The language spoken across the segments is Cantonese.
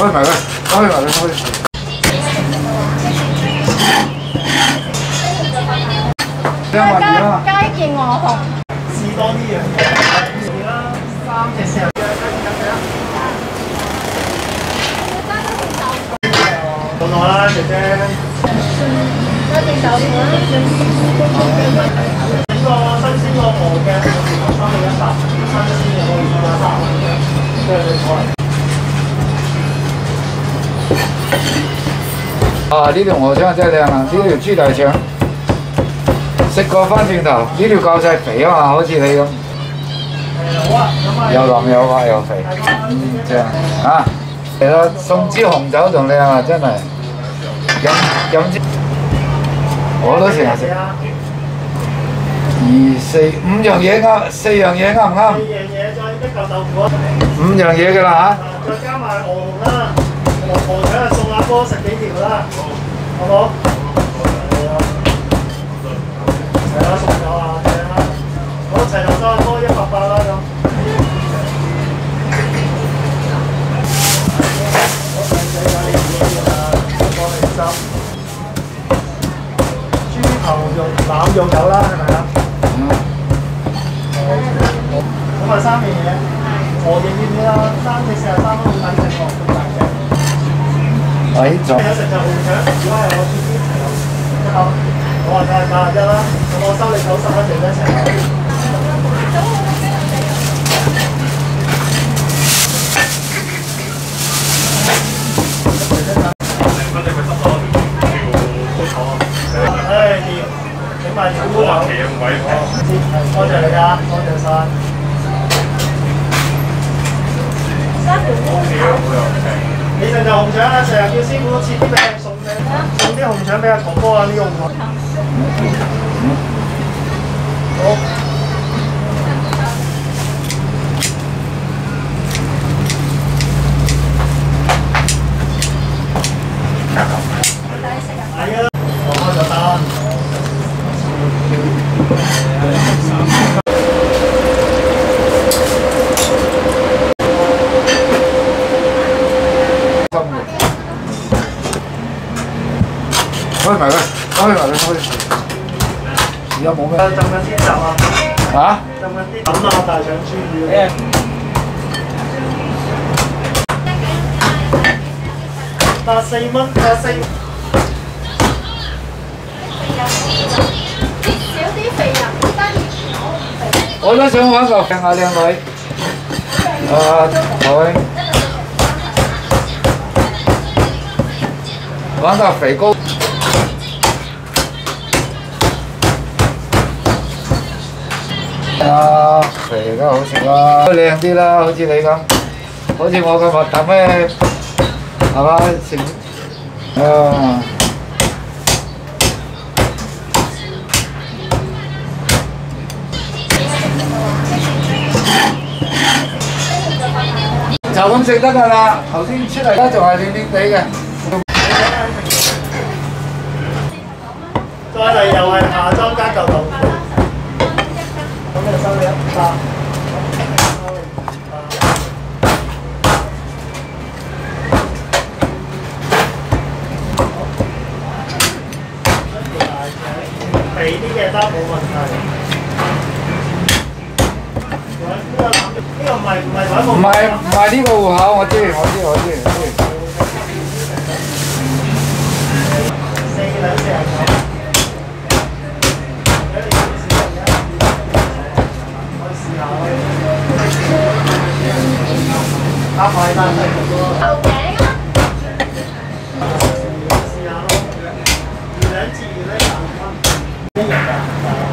開埋佢，開埋佢，開。 街見我紅。 試多啲樣嘢啦，3隻豉油雞到我啦，姐姐。 一隻豆腐啦。 整個新鮮個鵝嘅3個100，新鮮嘅可以加3嘅，即係你可能。 啊！呢條鵝腸真係靚啊！呢條豬大腸，食過翻轉頭，呢條夠晒肥啊嘛，好似你咁。 好啊， 又腍又滑又肥，正啊！嚟啦，送支紅酒仲靚啊，真係飲支，我都成日食。2、4、5樣嘢啱，4樣嘢啱唔啱？4 樣嘢再一嚿豆腐啊 ！5樣嘢㗎啦嚇！再加埋鵝啦，鵝腸送阿哥食幾條啦，好冇？係啦，送咗啊，正啦！好，齊頭收阿哥180啦咁。豬頭肉腩肉有啦，係咪啊？咁啊3樣嘢，鵝翼要唔要啦？3隻43蚊，好抵食喎，咁大隻。有食就紅腸，如果係我自己齊1口，我話91啦，咁我收你90蚊，剩低齊口。整埋小烏頭，多謝你啊，多謝晒。你食就紅腸啊，成日叫師傅切啲俾你送啲紅腸俾阿哥哥啊，呢個紅腸。好。係啊，我開咗單。 開埋佢，開埋佢，開。而家冇咩？ 浸緊啲汁啊！ 嚇？ 浸緊啲粉啊，大腸豬魚。84蚊，84。 少啲肥人，單熱我都想揾個靚下靚女。佢揾個肥高。啊，肥梗係好食啦，靚啲啦，好似你咁，好似我咁核突咩？係嘛？食啊！就咁食得㗎啦，頭先出嚟咧仲係黏黏地嘅。 再嚟又係下裝加嚿豆腐，咁就收你100。肥啲嘅得冇問題。呢個唔係台務。 唔係呢個戶口，我知。 4兩49。打牌單係咁咯。 頭頸啊！ 試下咯，2兩至2兩30蚊，1樣㗎。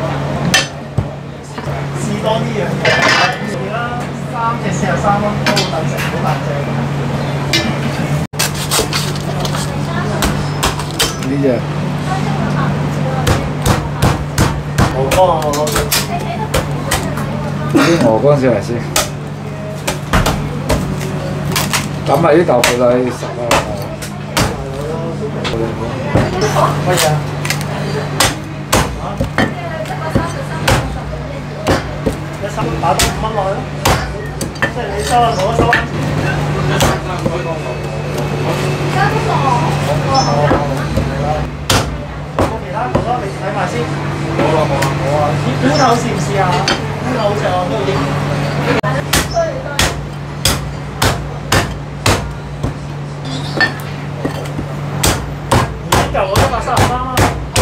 試多啲樣嘢啦，3隻43蚊都好抵食，好大隻。 呢隻鵝肝啊，我攞咗。 啲鵝肝先嚟先。抌埋啲豆腐落去食啊！ 乜嘢啊？打多5蚊落去咯，即係你收啊，我收啊。 其他好多你睇埋先。冇啊！菇頭試唔試下？菇頭好似我都已經。一嚿我133啦。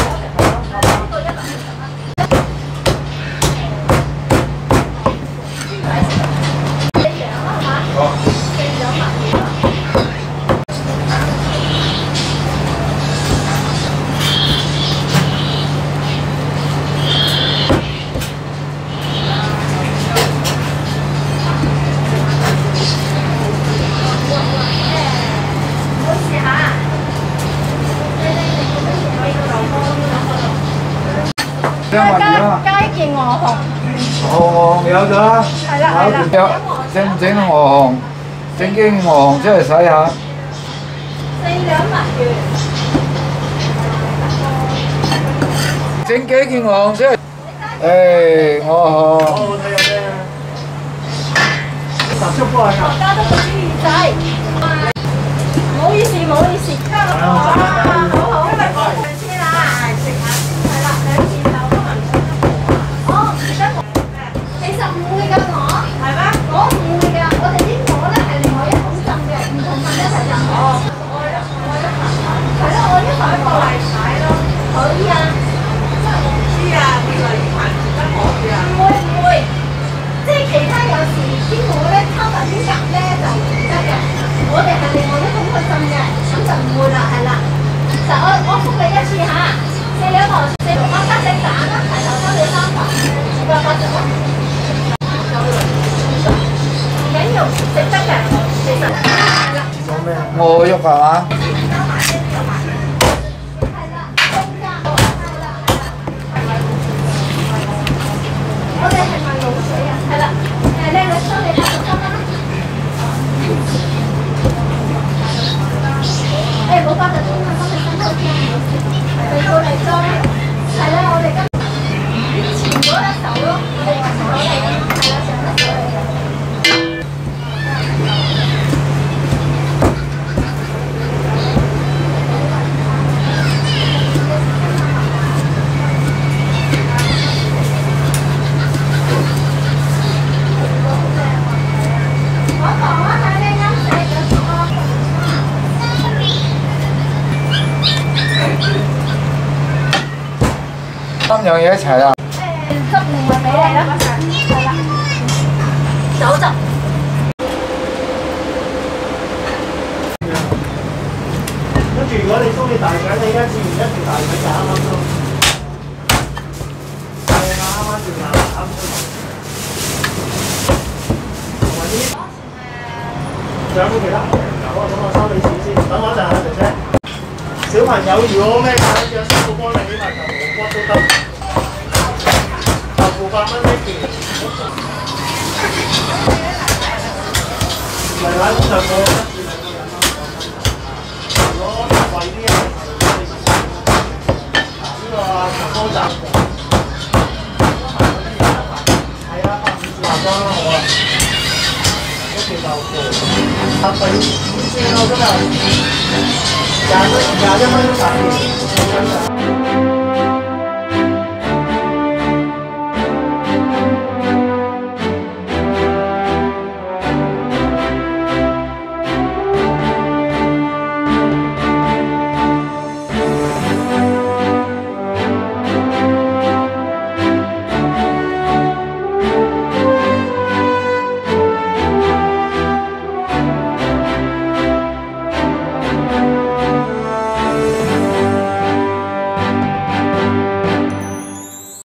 雞翼鵝紅， 鵝有咗啦， 係啦係啦。 整唔整鵝紅？整幾鵝紅出嚟洗下。 4兩墨魚。 整幾件鵝紅出嚟。誒，鵝紅。 我睇有咩？雜出波啊！ 加多個豬耳仔。唔好意思，唔好意思。哇，好好，因為我先啦，食下先係啦，兩件就都唔想得。哦，唔得。其實唔會㗎我，係咩？我唔會㗎，我哋啲鵝咧係另外一種浸嘅，唔同份一齊浸。哦。係咯，我一份過嚟睇咯。可以啊。真係我唔知啊，原來呢排唔得我㗎。唔會，即係其他有時啲鵝咧抽埋啲夾咧就唔得嘅。我哋係另外一種去浸嘅，咁就唔會啦，係啦。就我覆你一次嚇，4兩河4我加隻蛋啦，係頭收你3份，280咯。唔緊要，食得嘅，其實係啦。 鵝肉係嘛？ 我哋係賣滷水啊，係啦，靚女收你83蚊啦。誒冇80蚊啊，幫你分開添，嚟到嚟裝，係啦，我哋今前嗰一手咯，我哋前嗰嚟嘅，係啦，上一手嚟嘅。 3樣嘢一齊啦。 汁另外俾你啦，係啦，酒汁。 跟住如果你中意大腸，你而家試完一條大腸就啱啱咯。係啊，啱啱條腩啱啱。同埋啲仲有冇其他？有啊，咁我收你錢先。等我一陣啊，姐姐。小朋友如果咩揀嘅，師傅幫你起埋頭鵝骨都得。800蚊一件，嚟買咁就過啦。如果貴啲啊，呢個長江集係啊，850下裝啦，好啊，一件豆腐，特惠先咯，今日21蚊。